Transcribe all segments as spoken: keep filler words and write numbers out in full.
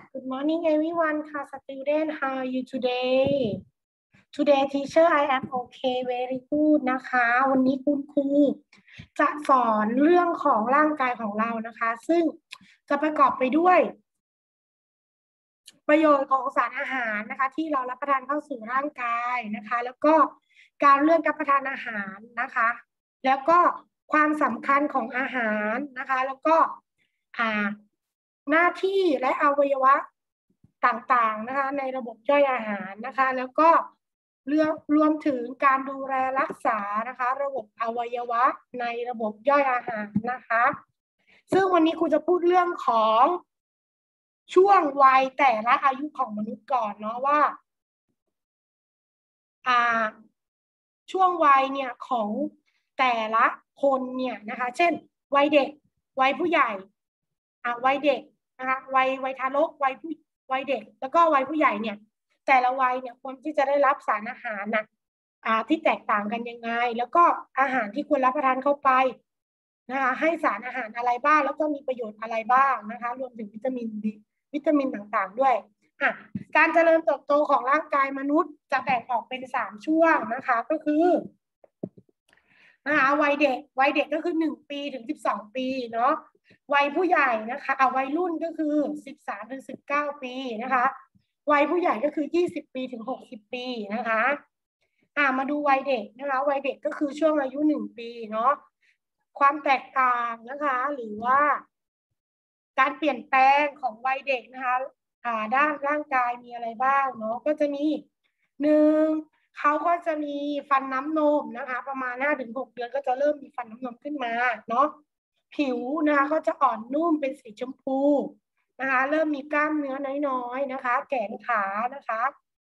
Good morning, everyone. ค่ะ student, how are you today? Today, teacher, I am okay, very good นะคะ วันนี้คุณครูจะสอนเรื่องของร่างกายของเรานะคะ ซึ่งจะประกอบไปด้วย ประโยชน์ของสารอาหารนะคะ ที่เรารับประทานเข้าสู่ร่างกายนะคะ แล้วก็การเลือกรับประทานอาหารนะคะ แล้วก็ความสำคัญของอาหารนะคะ แล้วก็อ่าหน้าที่และอวัยวะต่างๆนะคะในระบบย่อยอาหารนะคะ แล้วก็เรื่องรวมถึงการดูแลรักษานะคะระบบอวัยวะในระบบย่อยอาหารนะคะซึ่งวันนี้ครูจะพูดเรื่องของช่วงวัยแต่ละอายุของมนุษย์ก่อนเนาะว่าอ่าช่วงวัยเนี่ยของแต่ละคนเนี่ยนะคะเช่นวัยเด็กวัยผู้ใหญ่อ่าวัยเด็กนะคะวัยวัยทารกวัยผู้วัยเด็กแล้วก็วัยผู้ใหญ่เนี่ยแต่ละวัยเนี่ยควรที่จะได้รับสารอาหารนะอ่าที่แตกต่างกันยังไงแล้วก็อาหารที่ควรรับประทานเข้าไปนะคะให้สารอาหารอะไรบ้างแล้วก็มีประโยชน์อะไรบ้างนะคะรวมถึงวิตามินดีวิตามินต่างๆด้วยอ่ะการเจริญเติบโตของร่างกายมนุษย์จะแบ่งออกเป็นสามช่วงนะคะก็คือนะคะวัยเด็กวัยเด็กก็คือหนึ่งปีถึงสิบสองปีเนาะวัยผู้ใหญ่นะคะเอาวัยรุ่นก็คือสิบสามถึงสิบเก้าปีนะคะวัยผู้ใหญ่ก็คือยี่สิบปีถึงหกสิบปีนะคะอ่ามาดูวัยเด็กนะคะวัยเด็กก็คือช่วงอายุหนึ่งปีเนาะความแตกต่างนะคะหรือว่าการเปลี่ยนแปลงของวัยเด็กนะคะอ่าด้านร่างกายมีอะไรบ้างเนาะก็จะมีหนึ่งเขาก็จะมีฟันน้ำนมนะคะประมาณห้าถึงหกเดือนก็จะเริ่มมีฟันน้ำนมขึ้นมาเนาะผิวนะคะก็จะอ่อนนุ่มเป็นสีชมพูนะคะเริ่มมีกล้ามเนื้อน้อยๆนะคะแขนขานะคะ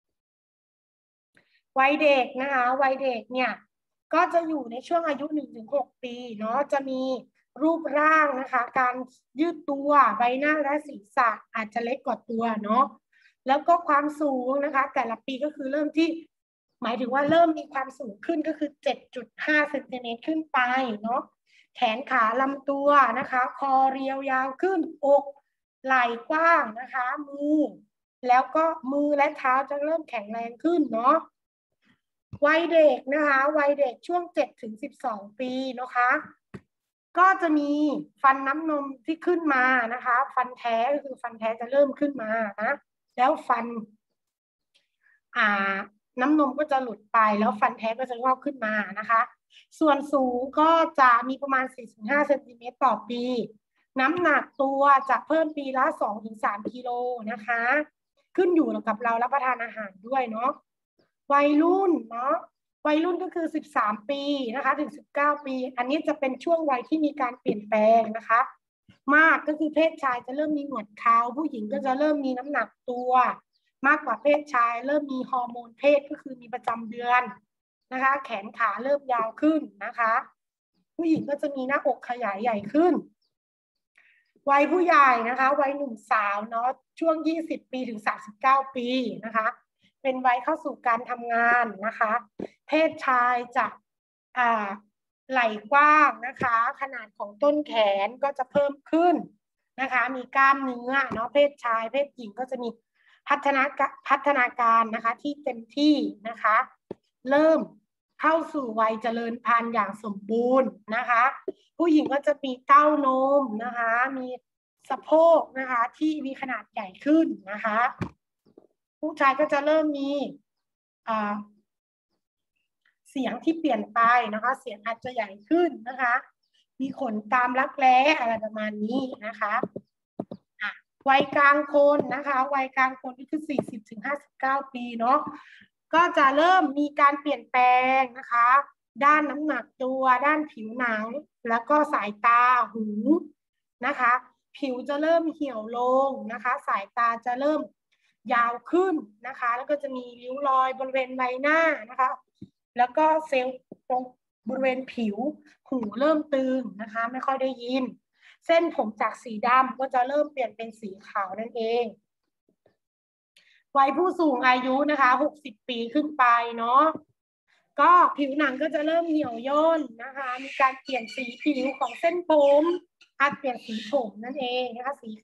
วัยเด็กนะคะวัยเด็กเนี่ยก็จะอยู่ในช่วงอายุหนึ่งถึงหกปีเนาะจะมีรูปร่างนะคะการยืดตัวใบหน้าและศีรษะอาจจะเล็กกว่าตัวเนาะแล้วก็ความสูงนะคะแต่ละปีก็คือเริ่มที่หมายถึงว่าเริ่มมีความสูงขึ้นก็คือ เจ็ดจุดห้า เซนติเมตรขึ้นไปเนาะแขนขาลำตัวนะคะคอเรียวยาวขึ้นอกไหล่กว้างนะคะมือแล้วก็มือและเท้าจะเริ่มแข็งแรงขึ้นเนาะวัยเด็กนะคะวัยเด็กช่วงเจ็ดถึงสิบสองปีนะคะก็จะมีฟันน้ำนมที่ขึ้นมานะคะฟันแท้ก็คือฟันแท้จะเริ่มขึ้นมานะแล้วฟันอ่าน้ำนมก็จะหลุดไปแล้วฟันแท้ก็จะงอกขึ้นมานะคะส่วนสูงก็จะมีประมาณ สี่ถึงห้า เซนติเมตรต่อปีน้ำหนักตัวจะเพิ่มปีละ สองถึงสาม กิโลนะคะขึ้นอยู่กับเรารับประทานอาหารด้วยเนาะวัยรุ่นเนาะวัยรุ่นก็คือสิบสามปีนะคะถึงสิบเก้าปีอันนี้จะเป็นช่วงวัยที่มีการเปลี่ยนแปลงนะคะมากก็คือเพศชายจะเริ่มมีหนวดเคราผู้หญิงก็จะเริ่มมีน้ำหนักตัวมากกว่าเพศชายเริ่มมีฮอร์โมนเพศก็คือมีประจำเดือนนะคะแขนขาเริ่มยาวขึ้นนะคะผู้หญิงก็จะมีหน้าอกขยายใหญ่ขึ้นวัยผู้ใหญ่นะคะวัยหนุ่มสาวเนาะช่วงยี่สิบปีถึงสามสิบเก้าปีนะคะเป็นวัยเข้าสู่การทำงานนะคะเพศชายจะอ่าไหล่กว้างนะคะขนาดของต้นแขนก็จะเพิ่มขึ้นนะคะมีกล้ามเนื้อเนาะเพศชายเพศหญิงก็จะมีพัฒนาพัฒนาการนะคะที่เต็มที่นะคะเริ่มเข้าสู่วัยเจริญพันธุ์อย่างสมบูรณ์นะคะผู้หญิงก็จะมีเต้านมนะคะมีสะโพกนะคะที่มีขนาดใหญ่ขึ้นนะคะผู้ชายก็จะเริ่มมีอ่าเสียงที่เปลี่ยนไปนะคะเสียงอาจจะใหญ่ขึ้นนะคะมีขนตามรักแร้อะไรประมาณนี้นะคะวัยกลางคนนะคะวัยกลางคนนี่คือสี่สิบถึงห้าสิบเก้าปีเนาะก็จะเริ่มมีการเปลี่ยนแปลงนะคะด้านน้ำหนักตัวด้านผิวหนังแล้วก็สายตาหูนะคะผิวจะเริ่มเหี่ยวลงนะคะสายตาจะเริ่มยาวขึ้นนะคะแล้วก็จะมีริ้วรอยบริเวณใบหน้านะคะแล้วก็เซลล์ตรงบริเวณผิวหูเริ่มตึงนะคะไม่ค่อยได้ยินเส้นผมจากสีดำก็จะเริ่มเปลี่ยนเป็นสีขาวนั่นเองวัยผู้สูงอายุนะคะหกสิบปีขึ้นไปเนาะก็ผิวหนังก็จะเริ่มเหี่ยวย่นนะคะมีการเปลี่ยนสีผิวของเส้นผมอาจเปลี่ยนสีผมนั่นเองนะคะสี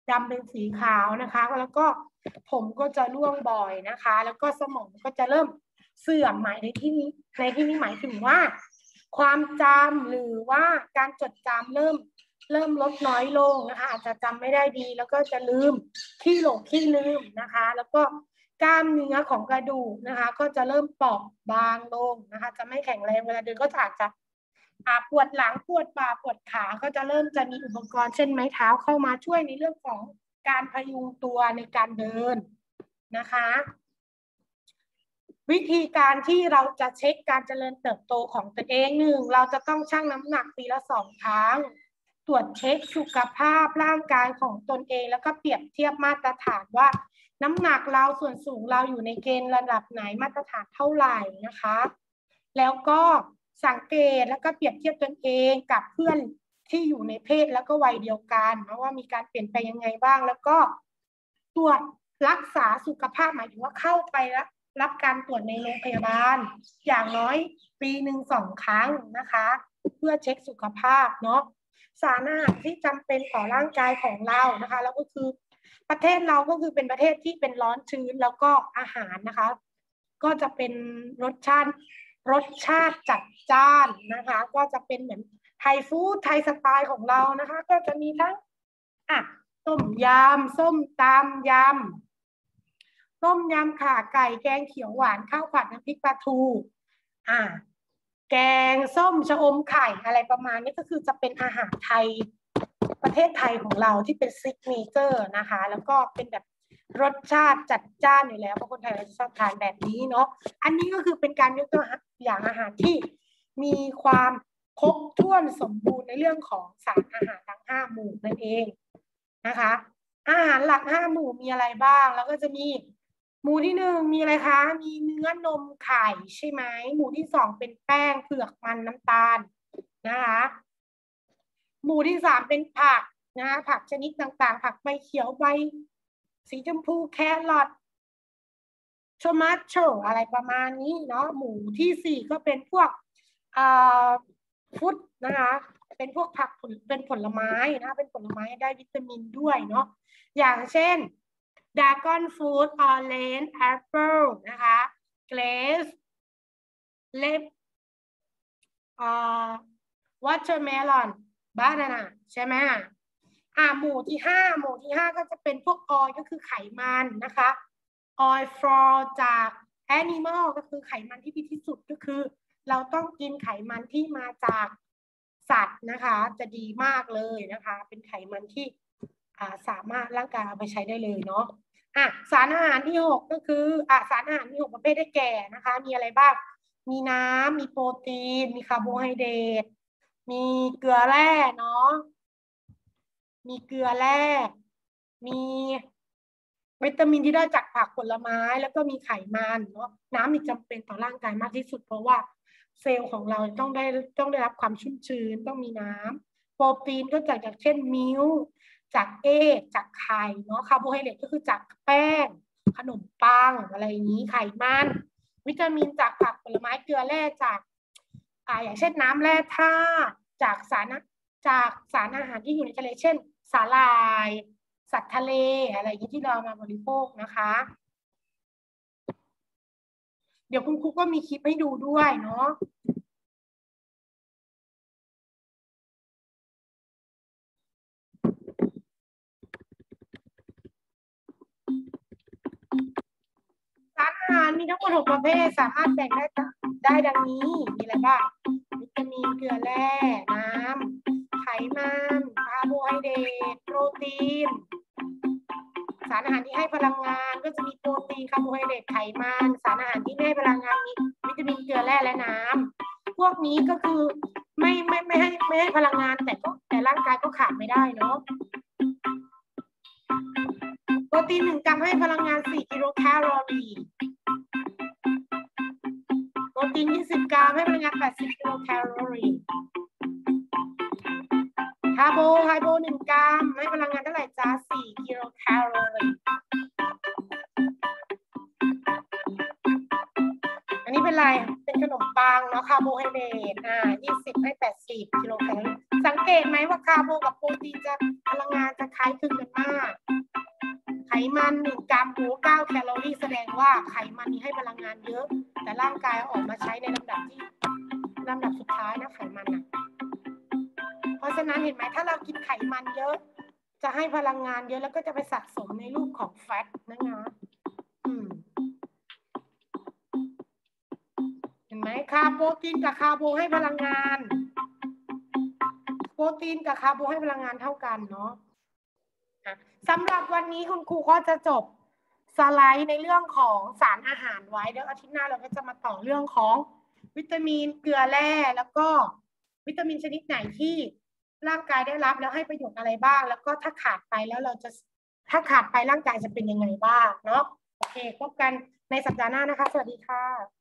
ดำเป็นสีขาวนะคะแล้วก็ผมก็จะร่วงบ่อยนะคะแล้วก็สมองก็จะเริ่มเสื่อมหมายในที่นี้ในที่นี้หมายถึงว่าความจำหรือว่าการจดจำเริ่มเริ่มลดน้อยลงนะคะอาจจะจำไม่ได้ดีแล้วก็จะลืมขี้หลงขี้ลืมนะคะแล้วก็กล้ามเนื้อของกระดูกนะคะก็จะเริ่มเปราะบางลงนะคะจะไม่แข็งแรงเวลาเดินก็อาจจะปวดหลังปวดบ่าปวดขาก็จะเริ่มจะมีอุปกรณ์เช่นไม้เท้าเข้ามาช่วยในเรื่องของการพยุงตัวในการเดินนะคะวิธีการที่เราจะเช็คการเจริญเติบโตของตัวเองหนึ่งเราจะต้องชั่งน้ำหนักปีละสองครั้งตรวจเช็คสุขภาพร่างกายของตนเองแล้วก็เปรียบเทียบมาตรฐานว่าน้ำหนักเราส่วนสูงเราอยู่ในเกณฑ์ระดับไหนมาตรฐานเท่าไหร่นะคะแล้วก็สังเกตแล้วก็เปรียบเทียบตนเองกับเพื่อนที่อยู่ในเพศแล้วก็วัยเดียวกันนะว่ามีการเปลี่ยนไปยังไงบ้างแล้วก็ตรวจรักษาสุขภาพหมายถึงว่าเข้าไปแล้วรับการตรวจในโรงพยาบาลอย่างน้อยปีหนึ่งสองครั้งนะคะเพื่อเช็คสุขภาพเนาะสารอาหารที่จำเป็นต่อร่างกายของเรานะคะแล้วก็คือประเทศเราก็คือเป็นประเทศที่เป็นร้อนชื้นแล้วก็อาหารนะคะก็จะเป็นรสชาติรสชาติจัดจ้านนะคะก็จะเป็นเหมือนไทยฟู้ดไทยสไตล์ของเรานะคะก็จะมีทั้งอ่ะต้มยำส้มตำยำต้มยำข่าไก่แกงเขียวหวานข้าวผัดน้ำพริกปลาทูอ่าแกงส้มชะอมไข่อะไรประมาณนี้ก็คือจะเป็นอาหารไทยประเทศไทยของเราที่เป็นซิกเนเจอร์นะคะแล้วก็เป็นแบบรสชาติจัดจ้านอยู่แล้วเพราะคนไทยเราจะชอบทานแบบนี้เนาะอันนี้ก็คือเป็นการยกตัวอย่างอาหารที่มีความครบถ้วนสมบูรณ์ในเรื่องของสารอาหารทั้งห้าหมู่นั่นเองนะคะอาหารหลักห้าหมู่มีอะไรบ้างแล้วก็จะมีหมู่ที่หนึ่งมีอะไรคะมีเนื้อนมไข่ใช่ไหมหมู่ที่สองเป็นแป้งเผือกมันน้ำตาลนะคะหมู่ที่สามเป็นผักนะคะผักชนิดต่างๆผักใบเขียวใบสีชมพูแครอทโทมัโตอะไรประมาณนี้เนาะหมู่ที่สี่ก็เป็นพวกอ่าฟรุตนะคะเป็นพวกผักผลเป็นผลไม้นะเป็นผลไม้ได้วิตามินด้วยเนาะอย่างเช่นดากอนฟรุตออเรนจ์แอปเปิลนะคะเกรซเลปอ่าวอเตอร์เมลอนบานาน่าใช่ไหมอ่าหมู่ที่ห้าหมู่ที่ห้าก็จะเป็นพวกออยก็คือไขมันนะคะออยฟลอจากแอนิมอลก็คือไขมันที่ดีที่สุดก็คือเราต้องกินไขมันที่มาจากสัตว์นะคะจะดีมากเลยนะคะเป็นไขมันที่อ่าสามารถร่างกายเอาไปใช้ได้เลยเนาะอ่ะสารอาหารที่หกก็คืออ่ะสารอาหารที่หกประเภทได้แก่นะคะมีอะไรบ้างมีน้ำมีโปรตีนมีคาร์โบไฮเดรตมีเกลือแร่เนาะมีเกลือแร่มีวิตามินที่ได้จากผักผลไม้แล้วก็มีไขมันเนาะน้ำมีจำเป็นต่อร่างกายมากที่สุดเพราะว่าเซลล์ของเราต้องได้ต้องได้รับความชุ่มชื้นต้องมีน้ำโปรตีนก็จากจากเช่นมิลค์จากเอกจากไข่เนาะคาร์โบไฮเดรตก็คือจากแป้งขนมปังอะไรอย่างนี้ไขมันวิตามินจากผักผลไม้เกลือแร่จากอ่าอย่างเช่นน้ำแร่ธาตุจากสารจากสารอาหารที่อยู่ในทะเลเช่นสาหร่ายสัตว์ทะเลอะไรอย่างนี้ที่เรามาบริโภคนะคะเดี๋ยวคุณครูก็มีคลิปให้ดูด้วยเนาะสารอาหารมีทั้งหมดหกประเภทสามารถแบ่งได้ได้ดังนี้มีอะไรบ้างวิตามินเกลือแร่น้ำไขมันคาร์โบไฮเดรตโปรตีนสารอาหารที่ให้พลังงานก็จะมีโปรตีนคาร์โบไฮเดรตไขมันสารอาหารที่ไม่ให้พลังงานมีวิตามินเกลือแร่และน้ำพวกนี้ก็คือไม่ไม่ไม่ให้ไม่ให้พลังงานแต่ก็แต่ร่างกายก็ขาดไม่ได้เนาะโปรตีนหนึ่งกรัมให้พลังงานสี่กิโลแคลอรี่โปรตีนยี่สิบกรัมให้พลังงานแปดสิบกิโลแคลอรี่คาร์โบไฮโดรหนึ่งกรัมให้พลังงานเท่าไหร่จ้าสี่กิโลแคลอรี่อันนี้เป็นอะไรเป็นขนมปังเนาะคาร์โบไฮเดรตอ่ายี่สิบให้แปดสิบกิโลแคลอรี่สังเกตไหมว่าคาร์โบกับโปรตีนจะพลังงานจะคล้ายคลึงกันมากไขมันหนึ่งกรัมโอ้เก้าแคลอรี่แสดงว่าไขมันนี้ให้พลังงานเยอะแต่ร่างกายออกมาใช้ในลำดับที่ลำดับสุดท้ายนะไขมันนะเพราะฉะนั้นเห็นไหมถ้าเรากินไขมันเยอะจะให้พลังงานเยอะแล้วก็จะไปสะสมในรูปของแฟตนะคะอืมเห็นไหมคาร์โปรตีนกับคาร์โบให้พลังงานโปรตีนกับคาร์โบให้พลังงานเท่ากันเนาะสำหรับวันนี้คุณครูก็จะจบสไลด์ในเรื่องของสารอาหารไว้เดี๋ยวอาทิตย์หน้าเราก็จะมาต่อเรื่องของวิตามินเกลือแร่แล้วก็วิตามินชนิดไหนที่ร่างกายได้รับแล้วให้ประโยชน์อะไรบ้างแล้วก็ถ้าขาดไปแล้วเราจะถ้าขาดไปร่างกายจะเป็นยังไงบ้างเนาะโอเคพบกันในสัปดาห์หน้านะคะสวัสดีค่ะ